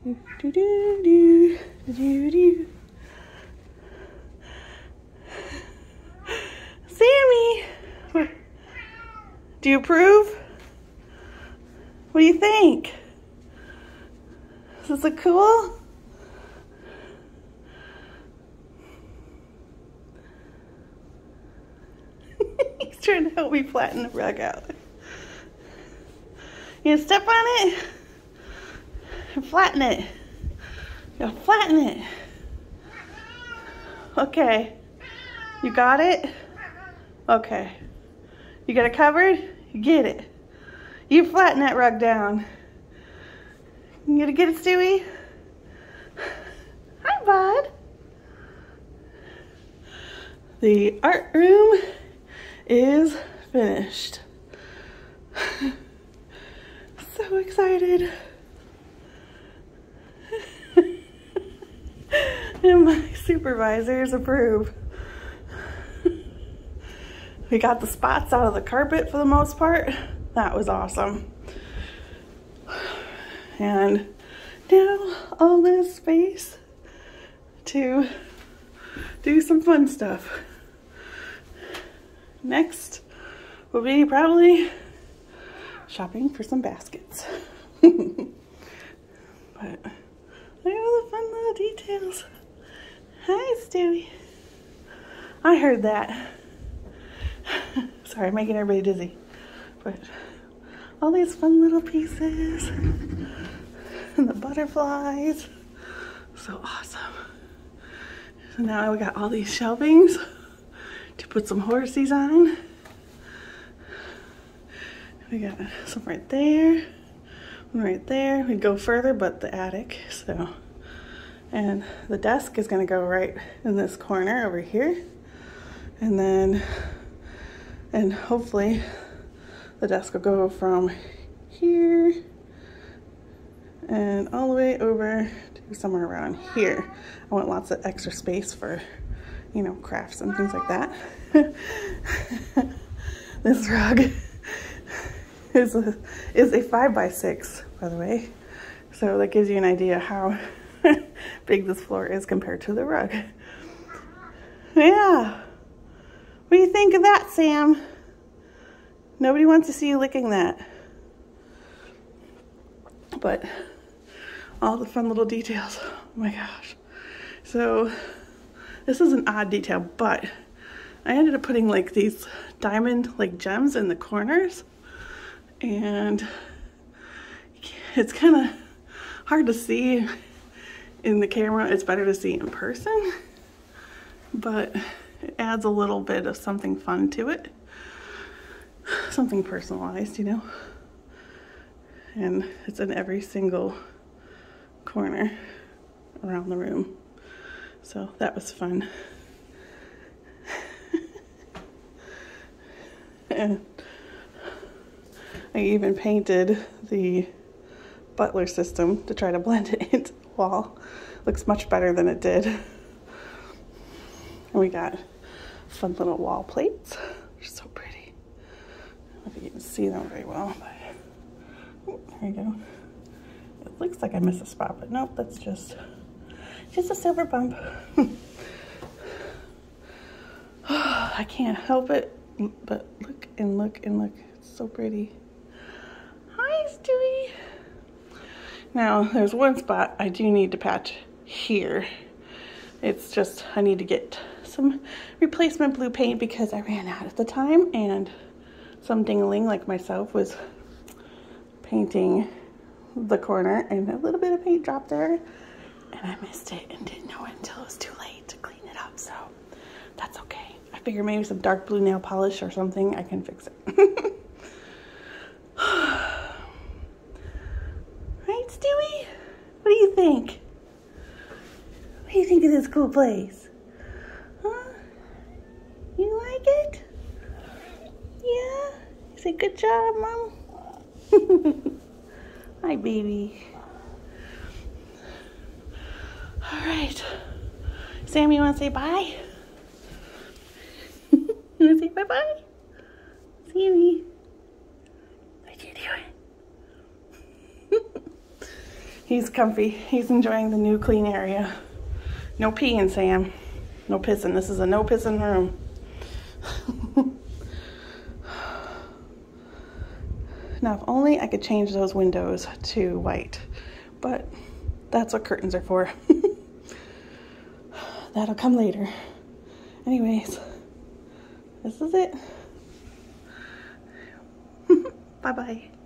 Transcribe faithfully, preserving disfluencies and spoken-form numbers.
Do, do, do, do, do, do. Sammy! Do you approve? What do you think? Does this look cool? He's trying to help me flatten the rug out. You gonna step on it? And flatten it. You gotta flatten it. Okay. You got it? Okay. You got it covered? You get it. You flatten that rug down. You gonna get it, Stewie? Hi, bud. The art room is finished. So excited. And my supervisors approve. We got the spots out of the carpet for the most part. That was awesome. And now all this space to do some fun stuff. Next will be probably shopping for some baskets. But look at all the fun little details. Hi, Stewie. I heard that. Sorry, I'm making everybody dizzy. But all these fun little pieces. And the butterflies. So awesome. So now we got all these shelvings to put some horsies on. We got some right there. One right there. We go further, but the attic. So, and the desk is going to go right in this corner over here. And then, and hopefully the desk will go from here and all the way over to somewhere around here. I want lots of extra space for, you know, crafts and things like that. This rug is a, is a five by six, by the way. So that gives you an idea how big this floor is compared to the rug. Yeah. What do you think of that, Sam? Nobody wants to see you licking that. But all the fun little details. Oh my gosh. So this is an odd detail, but I ended up putting like these diamond like gems in the corners, and it's kind of hard to see in the camera. It's better to see in person, but it adds a little bit of something fun to it. Something personalized, you know? And it's in every single corner around the room. So that was fun. And I even painted the butler system to try to blend it into the wall. Looks much better than it did. And we got fun little wall plates. They're so pretty. I don't know if you can see them very well, but oh, there you go. It looks like I missed a spot, but nope, that's just just a silver bump. I can't help it, but look and look and look. It's so pretty. Hi, Stewie. Now, there's one spot I do need to patch here. It's just, I need to get some replacement blue paint because I ran out at the time, and some ding-a-ling like myself was painting the corner and a little bit of paint dropped there, and I missed it and didn't know it until it was too late to clean it up, so that's okay. I figure maybe some dark blue nail polish or something, I can fix it. Right, Stewie? What do you think? What do you think of this cool place? Huh? You like it? Yeah? You say good job, Mom? Hi, baby. All right. Sam, you want to say bye? You want to say bye-bye? Sammy. What you doing? He's comfy. He's enjoying the new clean area. No peeing, Sam. No pissing. This is a no pissing room. Now, if only I could change those windows to white, but that's what curtains are for. That'll come later. Anyways, this is it. Bye-bye.